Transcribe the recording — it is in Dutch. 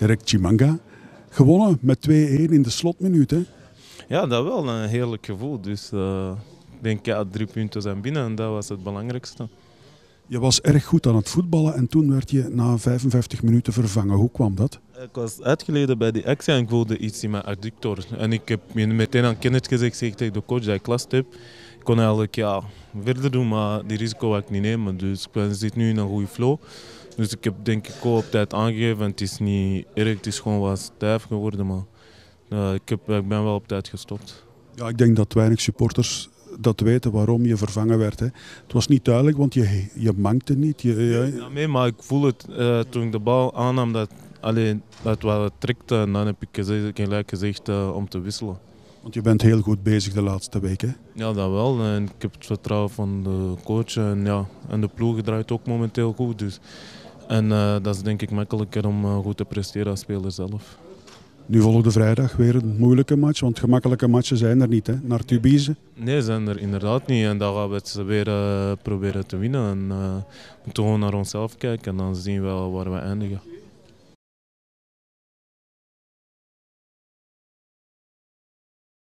Derek Chimanga. Gewonnen met 2-1 in de slotminuut. Hè? Ja, dat wel een heerlijk gevoel. Dus ik denk, ja, 3 punten zijn binnen en dat was het belangrijkste. Je was erg goed aan het voetballen en toen werd je na 55 minuten vervangen. Hoe kwam dat? Ik was uitgeleden bij die actie en ik voelde iets in mijn adductor. En ik heb meteen aan Kenneth gezegd tegen de coach dat ik last heb. Ik kon eigenlijk verder doen, maar die risico wil ik niet nemen. Dus ik zit nu in een goede flow. Dus ik heb denk ik ook op tijd aangegeven. Het is niet erg, het is gewoon wat stijf geworden. Maar ik ben wel op tijd gestopt. Ja, ik denk dat weinig supporters dat weten waarom je vervangen werd. Hè. Het was niet duidelijk, want je mankte niet. Ja, nee, maar ik voel het toen ik de bal aannam dat het wel trekte. En dan heb ik gelijk gezegd om te wisselen. Want je bent heel goed bezig de laatste weken. Ja, dat wel. En ik heb het vertrouwen van de coach. En de ploeg draait ook momenteel goed. Dus. En dat is denk ik makkelijker om goed te presteren als speler zelf. Nu volgde vrijdag weer een moeilijke match, want gemakkelijke matchen zijn er niet, hè? Naar Tubize. Nee, zijn er inderdaad niet. En dan gaan we het weer proberen te winnen. En we moeten gewoon naar onszelf kijken en dan zien we wel waar we eindigen.